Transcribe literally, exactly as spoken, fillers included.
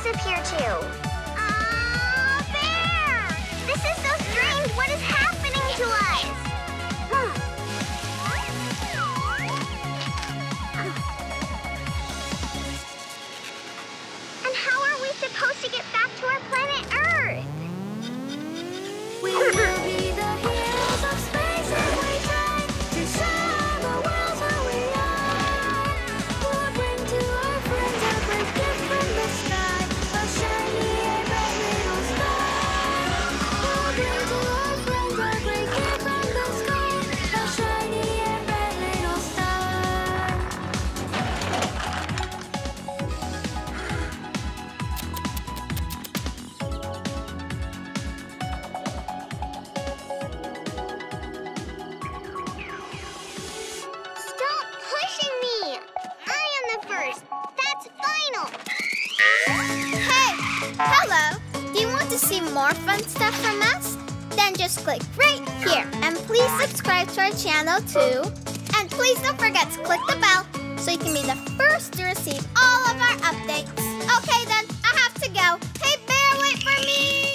disappear too. Aw, Bear! This is so strange. What is happening to us? Hmm. And how are we supposed to get back to our planet Earth? We will be the heroes of space and we try to show the world who we are. We'll bring to our friends a great gift from the sky, a shiny and bright little star. We'll bring to our friends a great gift from the sky, a shiny and bright little star. Stop pushing me! I am the first. That's final. Hey! Hello! Do you want to see more fun stuff from us? Then just click right here. And please subscribe to our channel too. And please don't forget to click the bell so you can be the first to receive all of our updates. Okay then, I have to go. Hey Bear, wait for me!